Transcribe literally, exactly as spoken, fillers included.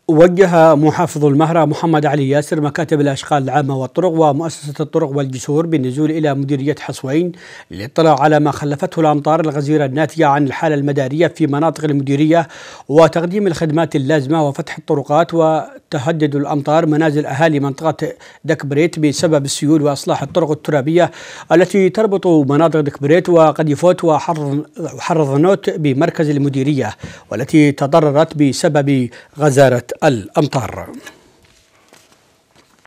وجه محافظ المهرة محمد علي ياسر مكاتب الأشغال العامة والطرق ومؤسسة الطرق والجسور بالنزول إلى مديرية حصوين للاطلاع على ما خلفته الأمطار الغزيرة الناتجة عن الحالة المدارية في مناطق المديرية وتقديم الخدمات اللازمة وفتح الطرقات وتهدد الأمطار منازل أهالي منطقة دكبريت بسبب السيول وإصلاح الطرق الترابية التي تربط مناطق دكبريت وقديفوت وحرضنوت بمركز المديرية والتي تضررت بسبب غزارة الأمطار.